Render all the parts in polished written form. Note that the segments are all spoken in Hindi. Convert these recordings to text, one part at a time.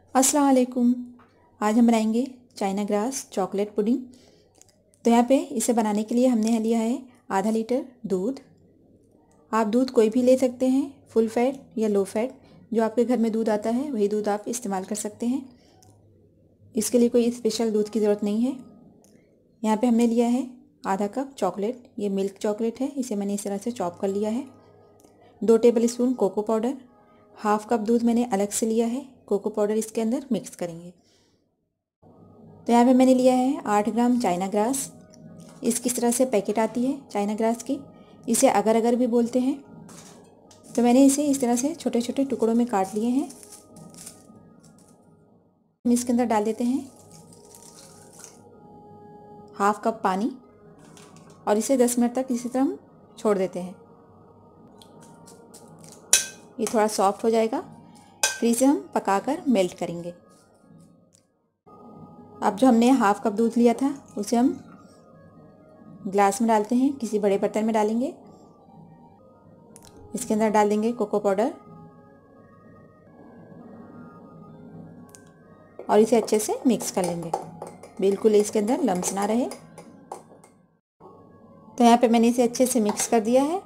अस्सलाम वालेकुम। आज हम बनाएंगे चाइना ग्रास चॉकलेट पुडिंग। तो यहाँ पे इसे बनाने के लिए हमने लिया है आधा लीटर दूध। आप दूध कोई भी ले सकते हैं, फुल फैट या लो फैट, जो आपके घर में दूध आता है वही दूध आप इस्तेमाल कर सकते हैं। इसके लिए कोई स्पेशल दूध की ज़रूरत नहीं है। यहाँ पे हमने लिया है आधा कप चॉकलेट, ये मिल्क चॉकलेट है, इसे मैंने इस तरह से चॉप कर लिया है। 2 tablespoon cocoa powder, half cup दूध मैंने अलग से लिया है, कोको पाउडर इसके अंदर मिक्स करेंगे। तो यहाँ पे मैंने लिया है 8 ग्राम चाइना ग्रास। इस किस तरह से पैकेट आती है चाइना ग्रास की, इसे अगर अगर भी बोलते हैं। तो मैंने इसे इस तरह से छोटे छोटे टुकड़ों में काट लिए हैं। हम इसके अंदर डाल देते हैं हाफ कप पानी और इसे 10 मिनट तक इसी तरह हम छोड़ देते हैं। ये थोड़ा सॉफ्ट हो जाएगा, फिर इसे हम पकाकर मेल्ट करेंगे। अब जो हमने हाफ कप दूध लिया था उसे हम ग्लास में डालते हैं, किसी बड़े बर्तन में डालेंगे। इसके अंदर डाल देंगे कोको पाउडर और इसे अच्छे से मिक्स कर लेंगे, बिल्कुल इसके अंदर लम्स ना रहे। तो यहाँ पे मैंने इसे अच्छे से मिक्स कर दिया है।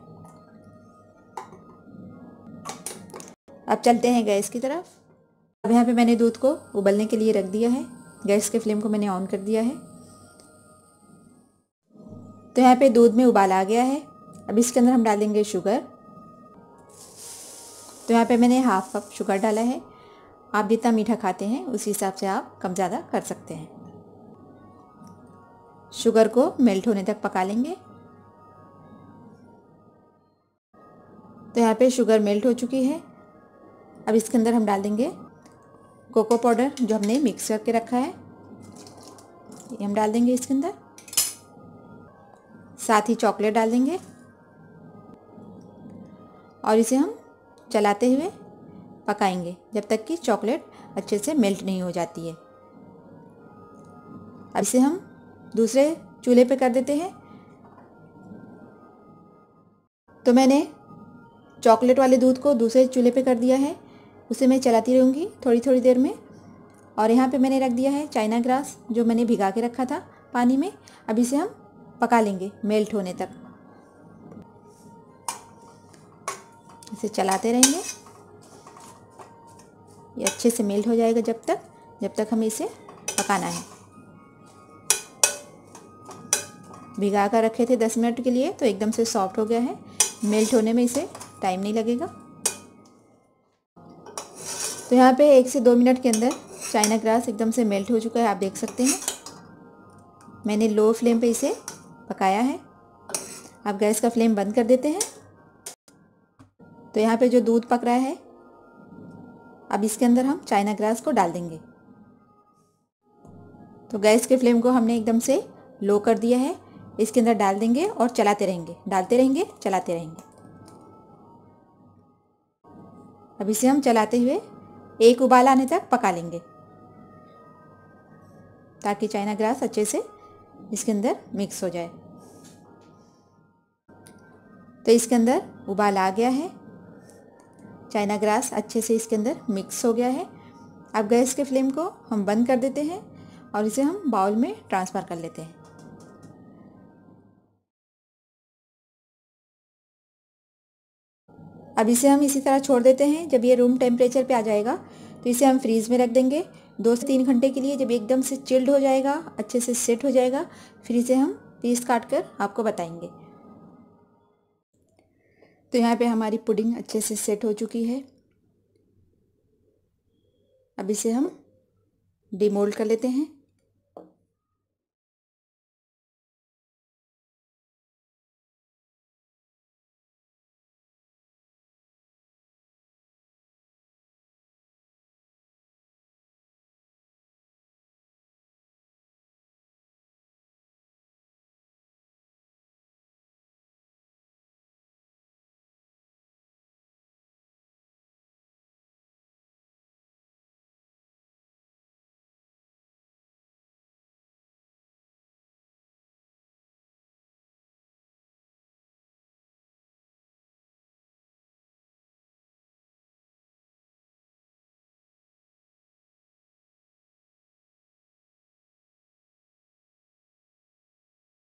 अब चलते हैं गैस की तरफ। अब यहाँ पे मैंने दूध को उबलने के लिए रख दिया है। गैस के फ्लेम को मैंने ऑन कर दिया है। तो यहाँ पे दूध में उबाल आ गया है। अब इसके अंदर हम डालेंगे शुगर। तो यहाँ पे मैंने हाफ कप शुगर डाला है। आप जितना मीठा खाते हैं उस हिसाब से आप कम ज़्यादा कर सकते हैं। शुगर को मेल्ट होने तक पका लेंगे। तो यहाँ पे शुगर मेल्ट हो चुकी है। अब इसके अंदर हम डाल देंगे कोको पाउडर जो हमने मिक्स करके रखा है, ये हम डाल देंगे इसके अंदर। साथ ही चॉकलेट डाल देंगे और इसे हम चलाते हुए पकाएंगे जब तक कि चॉकलेट अच्छे से मेल्ट नहीं हो जाती है। अब इसे हम दूसरे चूल्हे पे कर देते हैं। तो मैंने चॉकलेट वाले दूध को दूसरे चूल्हे पे कर दिया है, उसे मैं चलाती रहूँगी थोड़ी थोड़ी देर में। और यहाँ पे मैंने रख दिया है चाइना ग्रास जो मैंने भिगा के रखा था पानी में। अब इसे हम पका लेंगे मेल्ट होने तक। इसे चलाते रहेंगे, ये अच्छे से मेल्ट हो जाएगा जब तक हमें इसे पकाना है। भिगा कर रखे थे 10 मिनट के लिए, तो एकदम से सॉफ्ट हो गया है। मेल्ट होने में इसे टाइम नहीं लगेगा। तो यहाँ पे 1 से 2 मिनट के अंदर चाइना ग्रास एकदम से मेल्ट हो चुका है, आप देख सकते हैं। मैंने लो फ्लेम पे इसे पकाया है। आप गैस का फ्लेम बंद कर देते हैं। तो यहाँ पे जो दूध पक रहा है, अब इसके अंदर हम चाइना ग्रास को डाल देंगे। तो गैस के फ्लेम को हमने एकदम से लो कर दिया है। इसके अंदर डाल देंगे और चलाते रहेंगे, डालते रहेंगे, चलाते रहेंगे। अब इसे हम चलाते हुए एक उबाल आने तक पका लेंगे, ताकि चाइना ग्रास अच्छे से इसके अंदर मिक्स हो जाए। तो इसके अंदर उबाल आ गया है, चाइना ग्रास अच्छे से इसके अंदर मिक्स हो गया है। अब गैस के फ्लेम को हम बंद कर देते हैं और इसे हम बाउल में ट्रांसफ़र कर लेते हैं। अब इसे हम इसी तरह छोड़ देते हैं। जब ये रूम टेम्परेचर पे आ जाएगा तो इसे हम फ्रीज़ में रख देंगे 2 से 3 घंटे के लिए। जब एकदम से चिल्ड हो जाएगा, अच्छे से सेट हो जाएगा, फिर इसे हम पीस काट कर आपको बताएंगे। तो यहाँ पे हमारी पुडिंग अच्छे से सेट हो चुकी है। अब इसे हम डिमोल्ड कर लेते हैं।